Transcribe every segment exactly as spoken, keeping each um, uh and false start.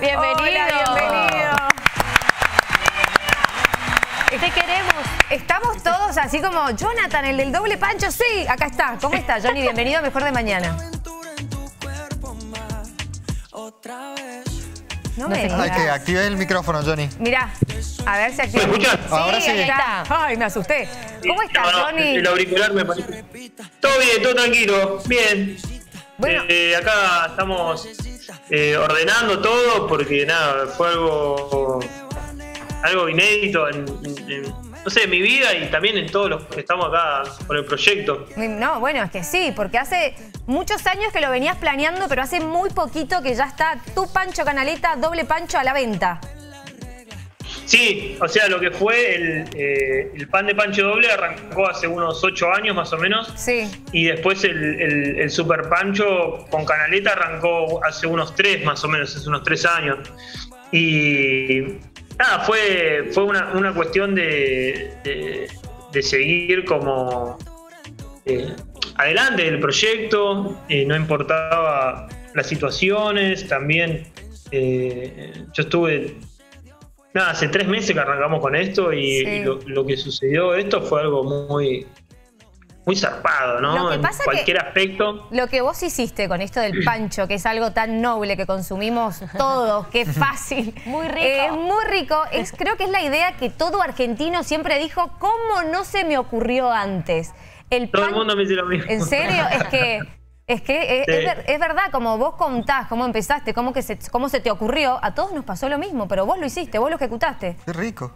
Bienvenido. Hola, bienvenido. Te queremos. Estamos todos así como Jonathan, el del doble pancho. Sí, acá está. ¿Cómo está, Johnny? Bienvenido a Mejor de Mañana. No me Hay que activar el micrófono, Johnny. Mirá, a ver si activa. ¿Me escuchás? Sí, Ahora sí. ahí está. Ay, me asusté. ¿Cómo estás, No, no, Johnny? el auricular me parece. Todo bien, todo tranquilo. Bien. Bueno. Eh, acá estamos eh, ordenando todo porque nada, fue algo algo inédito en, en, en, no sé, en mi vida y también en todos los que estamos acá con el proyecto. No, bueno, es que sí, porque hace muchos años que lo venías planeando, pero hace muy poquito que ya está tu Pancho Canaleta, doble pancho a la venta. Sí, o sea, lo que fue el, eh, el pan de pancho doble arrancó hace unos ocho años más o menos. Sí. Y después el, el, el super pancho con canaleta arrancó hace unos tres más o menos, hace unos tres años. Y nada, fue, fue una, una cuestión de, de, de seguir como eh, adelante del proyecto, eh, no importaba las situaciones, también eh, yo estuve... Nada, hace tres meses que arrancamos con esto y, Sí. y lo, lo que sucedió esto fue algo muy, muy zarpado, ¿no? Lo que En pasa cualquier que aspecto. Lo que vos hiciste con esto del pancho, que es algo tan noble que consumimos todos, qué fácil. Muy rico. Es muy rico. Es, creo que es la idea que todo argentino siempre dijo, ¿cómo no se me ocurrió antes? El Todo pan- el mundo me dice lo mismo. ¿En serio? Es que... Es que es, Sí. es ver- es verdad, como vos contás, cómo empezaste, cómo, que se, cómo se te ocurrió, a todos nos pasó lo mismo, pero vos lo hiciste, vos lo ejecutaste. Qué rico.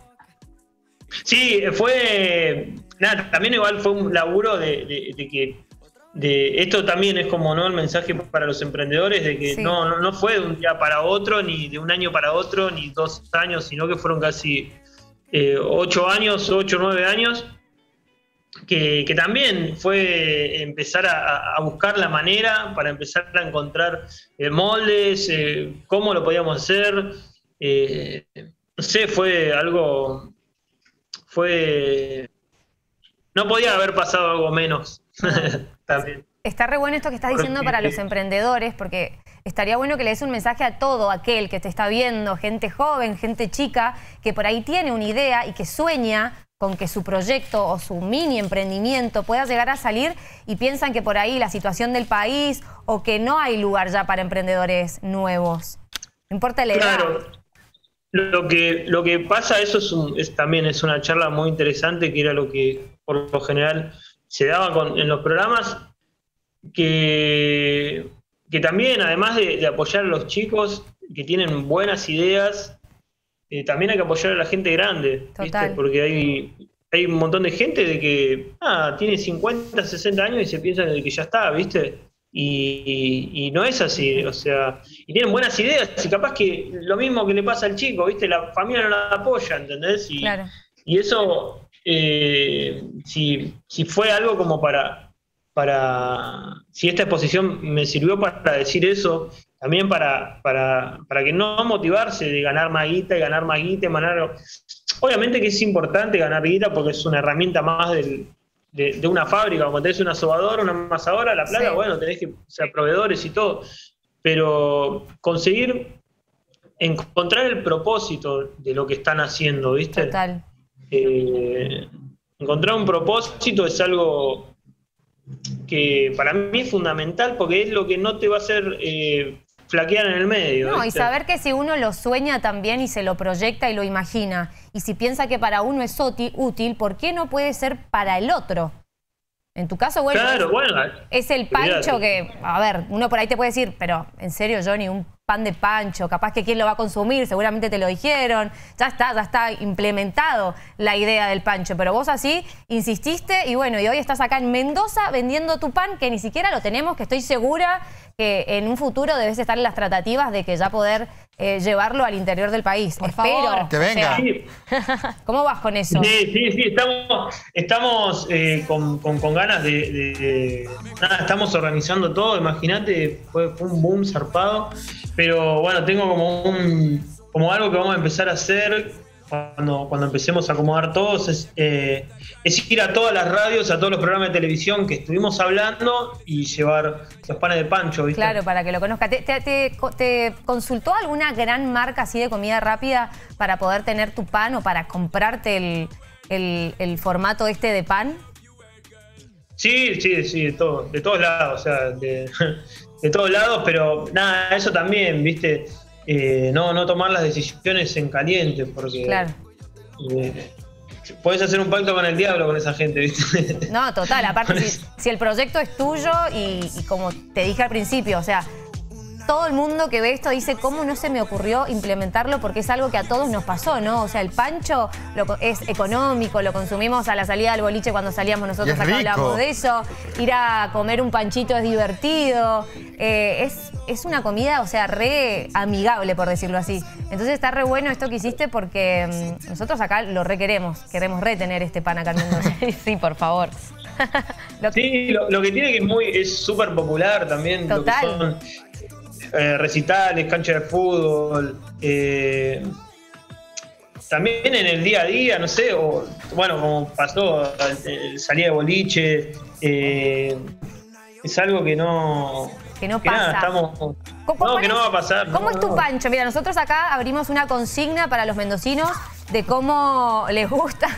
Sí, fue. Nada, también igual fue un laburo de, de, de que. De, esto también es como, ¿no?, el mensaje para los emprendedores de que Sí. no, no, no fue de un día para otro, ni de un año para otro, ni dos años, sino que fueron casi eh, ocho años, ocho, nueve años. Que, que también fue empezar a, a buscar la manera para empezar a encontrar eh, moldes, eh, cómo lo podíamos hacer. Eh, no sé, fue algo. Fue. No podía haber pasado algo menos. También. Está re bueno esto que estás diciendo para los emprendedores, porque estaría bueno que le des un mensaje a todo aquel que te está viendo, gente joven, gente chica, que por ahí tiene una idea y que sueña con que su proyecto o su mini emprendimiento pueda llegar a salir y piensan que por ahí la situación del país o que no hay lugar ya para emprendedores nuevos. No importa la edad. Claro. Lo que, lo que pasa, eso es, un, es también es una charla muy interesante, que era lo que por lo general se daba con, en los programas, que, que también, además de, de apoyar a los chicos que tienen buenas ideas, eh, también hay que apoyar a la gente grande, Total. ¿viste? Porque hay, hay un montón de gente de que ah, tiene cincuenta, sesenta años y se piensa de que ya está, ¿viste? Y, y, y no es así, o sea, y tienen buenas ideas y capaz que lo mismo que le pasa al chico, ¿viste? La familia no la apoya, ¿entendés? Y, Claro. y eso, eh, si, si fue algo como para, para, si esta exposición me sirvió para decir eso, también para, para, para que no motivarse de ganar más guita y ganar más guita y ganar... Obviamente que es importante ganar guita porque es una herramienta más del, de, de una fábrica, como tenés una sobadora, una amasadora, la plata, Sí. bueno, tenés que ser proveedores y todo, pero conseguir encontrar el propósito de lo que están haciendo, ¿viste? Total. Eh, encontrar un propósito es algo que para mí es fundamental porque es lo que no te va a hacer eh, flaquear en el medio. No, y ¿viste? saber que si uno lo sueña también y se lo proyecta y lo imagina, y si piensa que para uno es útil, útil, ¿por qué no puede ser para el otro? En tu caso, bueno, Claro, es, bueno. es el pancho olvidate. que, a ver, uno por ahí te puede decir, pero en serio, Johnny, un pan de pancho, capaz que quién lo va a consumir, seguramente te lo dijeron, ya está, ya está implementado la idea del pancho, pero vos así insististe y bueno, y hoy estás acá en Mendoza vendiendo tu pan, que ni siquiera lo tenemos, que estoy segura que en un futuro debes estar en las tratativas de que ya poder eh, llevarlo al interior del país. Por Espero. favor. Que venga. Sí, ¿Cómo vas con eso? sí, sí, sí, estamos, estamos eh, con, con, con ganas de, de- de- Nada, estamos organizando todo, imagínate, fue, fue un boom zarpado, pero bueno, tengo como un como algo que vamos a empezar a hacer cuando, cuando empecemos a acomodar todos, es, eh, es ir a todas las radios, a todos los programas de televisión que estuvimos hablando y llevar los panes de Pancho, ¿viste? Claro, para que lo conozca. ¿Te, te, te, te consultó alguna gran marca así de comida rápida para poder tener tu pan o para comprarte el, el, el formato este de pan? Sí, sí, sí, de, todo, de todos lados, o sea, de, de todos lados, pero nada, eso también, ¿viste? Eh, no, no tomar las decisiones en caliente, porque claro. eh, podés hacer un pacto con el diablo con esa gente, ¿viste? No, total, aparte si, si el proyecto es tuyo y, y como te dije al principio, o sea, todo el mundo que ve esto dice cómo no se me ocurrió implementarlo porque es algo que a todos nos pasó, ¿no? O sea, el pancho lo, es económico, lo consumimos a la salida del boliche cuando salíamos nosotros, acá hablamos de eso. Ir a comer un panchito es divertido. Eh, es, es una comida, o sea, re amigable, por decirlo así. Entonces está re bueno esto que hiciste porque mmm, nosotros acá lo re queremos. Queremos retener este pan acá en Mendoza. Sí, por favor. lo que... Sí, lo, lo que tiene que es muy, es súper popular también. Total. Lo que son, Eh, recitales, cancha de fútbol, eh, también en el día a día, no sé, o bueno, como pasó, el, salida de boliche, eh, es algo que no... Que no que pasa. Nada, estamos, no, que no va a pasar. ¿Cómo no, es tu no. pancho? Mira, nosotros acá abrimos una consigna para los mendocinos de cómo les gusta...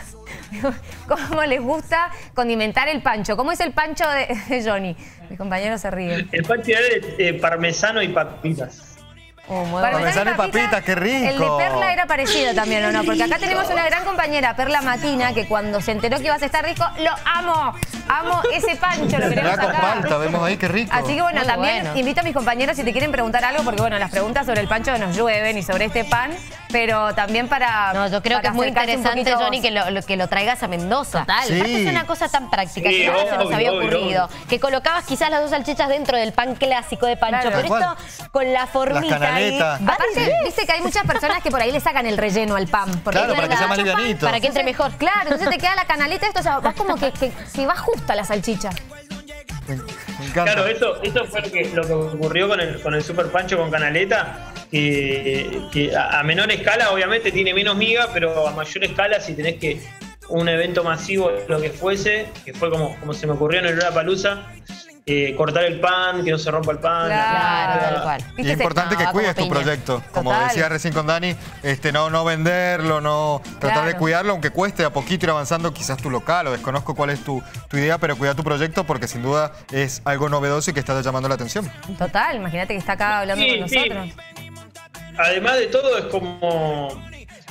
¿Cómo les gusta condimentar el pancho? ¿Cómo es el pancho de, de Johnny? Mis compañeros se ríen. El pancho es eh, parmesano y papitas. Oh, parmesano y papitas, qué rico. El de Perla era parecido también, ¿o no? Porque acá tenemos una gran compañera, Perla Matina, que cuando se enteró que ibas a estar rico, ¡lo amo! Amo ese pancho, lo queremos con acá. palta, vemos ahí, qué rico. Así que bueno, Muy también bueno. invito a mis compañeros si te quieren preguntar algo, porque bueno, las preguntas sobre el pancho nos llueven y sobre este pan, pero también para... No, yo creo para que es muy acercarte un interesante, poquito a Johnny, vos. que lo, lo- que lo traigas a Mendoza. Total. Sí. Aparte es una cosa tan práctica, Sí, que nada se nos obvio, había obvio, ocurrido. obvio. Que colocabas quizás las dos salchichas dentro del pan clásico de pancho, Claro. pero Tal esto con la formita ahí... canaletas. va Aparte, directo. viste que hay muchas personas que por ahí le sacan el relleno al pan. Porque Claro, es para que sea verdad. más livianito. Para que entre mejor. Claro, entonces te queda la canaleta, esto, o sea, vas como que, que, que va justa la salchicha. Me, me encanta. Claro, eso, eso fue lo que, lo que ocurrió con el, con el Super Pancho con canaleta, que, que a, a menor escala obviamente tiene menos miga, pero a mayor escala si tenés que un evento masivo, lo que fuese, que fue como, como se me ocurrió en el Lollapalooza, eh, cortar el pan, que no se rompa el pan. Claro, la- tal cual. Y ¿Viste? es importante No, que va cuides como tu piña. proyecto. Como Total. decía recién con Dani, este, no, no venderlo, no tratar de Claro. cuidarlo, aunque cueste a poquito ir avanzando quizás tu local o desconozco cuál es tu, tu idea, pero cuida tu proyecto porque sin duda es algo novedoso y que está llamando la atención. Total, imagínate que está acá hablando Sí, con sí. nosotros. Además de todo es como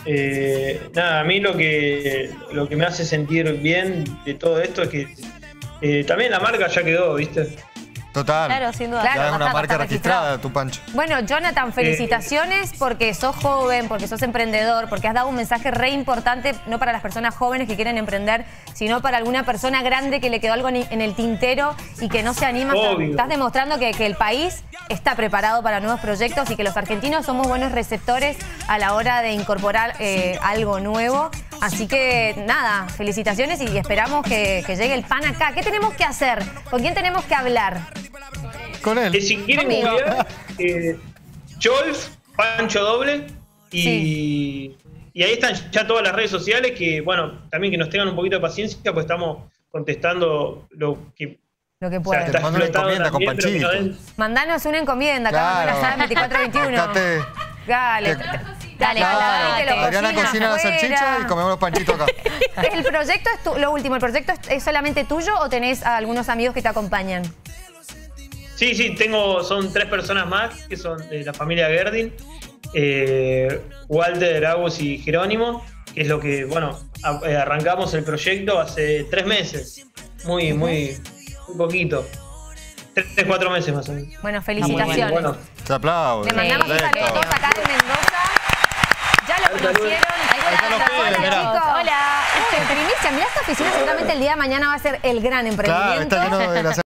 eh, nada, a mí lo que lo que me hace sentir bien de todo esto es que eh, también la marca ya quedó, ¿viste? Total. Claro, sin duda. Ya Claro, es una está- marca está registrada, registrado. tu Pancho. Bueno, Jonathan, felicitaciones porque sos joven, porque sos emprendedor, porque has dado un mensaje re importante, no para las personas jóvenes que quieren emprender, sino para alguna persona grande que le quedó algo en en el tintero y que no se anima. Obvio. Estás demostrando que, que el país está preparado para nuevos proyectos y que los argentinos somos buenos receptores a la hora de incorporar eh, algo nuevo. Así que nada, felicitaciones y esperamos que, que llegue el pan acá. ¿Qué tenemos que hacer? ¿Con quién tenemos que hablar? Con Que él. si quieren Conmigo. googlear, eh, Cholf, Pancho Doble, y, Sí. y ahí están ya todas las redes sociales que, bueno, también que nos tengan un poquito de paciencia, pues estamos contestando lo que Lo que o sea, pueda. Te está mando una explotado encomienda con también, pero que Panchito. nos den- Mandanos una encomienda, acá Claro. en la sala veinticuatro veintiuno. Buscate- Dale, Te- dale, Claro. dale, te lo Adriana cocina la afuera. salchicha y comemos los panchitos acá. ¿El proyecto es tu- lo último, el proyecto es, es solamente tuyo o tenés a algunos amigos que te acompañan? Sí, sí, tengo, son tres personas más que son de la familia Gerdin, eh, Walter, Agus y Jerónimo, que es lo que, bueno, a- eh, arrancamos el proyecto hace tres meses, muy, muy, muy poquito, tres, cuatro meses más o menos. Bueno, Muy felicitaciones. bueno. Se aplaude. Le mandamos un Perfecto. saludo a todos acá de Mendoza. Ya lo Saludos. conocieron. Ahí están los pibes, Hola, mirá. chicos. Hola. Este, primicia, mirá esta oficina, seguramente el día de mañana va a ser el gran Claro, emprendimiento. está lleno de las